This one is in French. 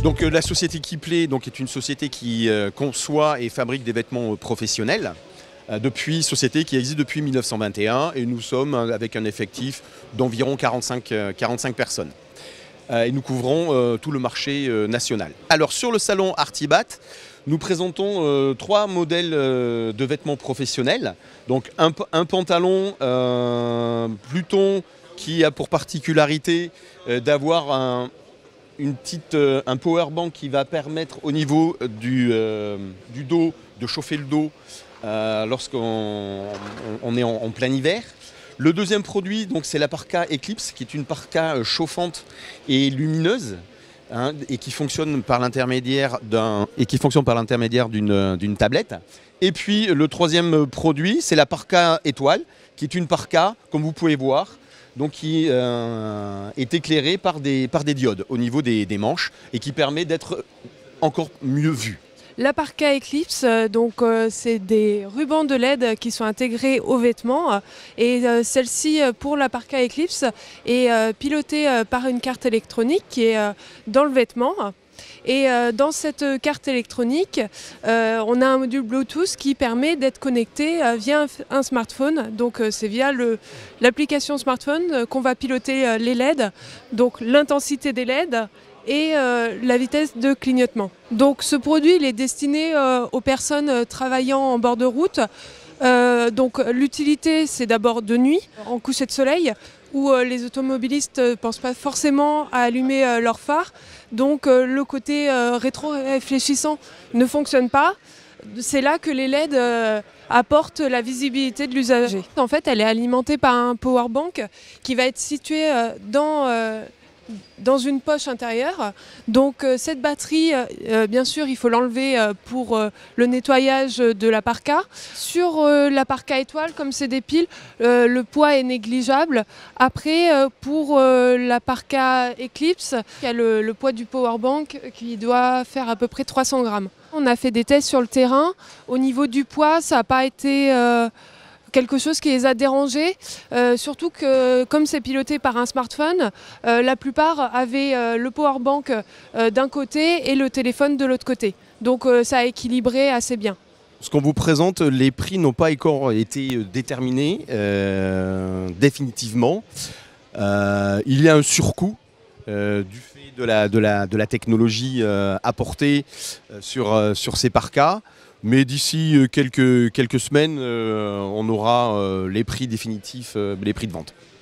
Donc la société Keeplee est une société qui conçoit et fabrique des vêtements professionnels. Société qui existe depuis 1921 et nous sommes avec un effectif d'environ 45 personnes. Et nous couvrons tout le marché national. Alors sur le salon Artibat, nous présentons 3 modèles de vêtements professionnels. Donc un pantalon Pluton qui a pour particularité d'avoir un power bank qui va permettre au niveau du dos de chauffer le dos lorsqu'on est en plein hiver. Le deuxième produit, c'est la parka Eclipse, qui est une parka chauffante et lumineuse, et qui fonctionne par l'intermédiaire d'une tablette. Et puis le troisième produit, c'est la parka Étoile, qui est une parka, comme vous pouvez voir, qui est éclairée par des diodes au niveau des manches et qui permet d'être encore mieux vue. La parka Eclipse, c'est des rubans de LED qui sont intégrés aux vêtements et celle-ci pour la parka Eclipse est pilotée par une carte électronique qui est dans le vêtement. Et dans cette carte électronique, on a un module Bluetooth qui permet d'être connecté via un smartphone. Donc c'est via l'application smartphone qu'on va piloter les LED, donc l'intensité des LED et la vitesse de clignotement. Donc ce produit il est destiné aux personnes travaillant en bord de route. L'utilité c'est d'abord de nuit, en coucher de soleil, où les automobilistes ne pensent pas forcément à allumer leurs phares. Donc le côté rétro-réfléchissant ne fonctionne pas. C'est là que les LED apportent la visibilité de l'usager. En fait, elle est alimentée par un power bank qui va être situé dans une poche intérieure. Donc cette batterie, bien sûr, il faut l'enlever pour le nettoyage de la parka. Sur la parka Étoile, comme c'est des piles, le poids est négligeable. Après, pour la parka Eclipse, il y a le poids du powerbank qui doit faire à peu près 300 grammes. On a fait des tests sur le terrain. Au niveau du poids, ça n'a pas été quelque chose qui les a dérangés, surtout que comme c'est piloté par un smartphone, la plupart avaient le powerbank d'un côté et le téléphone de l'autre côté. Donc ça a équilibré assez bien. Ce qu'on vous présente, les prix n'ont pas encore été déterminés définitivement. Il y a un surcoût du fait de la technologie apportée sur ces parkas. Mais d'ici quelques semaines, on aura les prix définitifs, les prix de vente.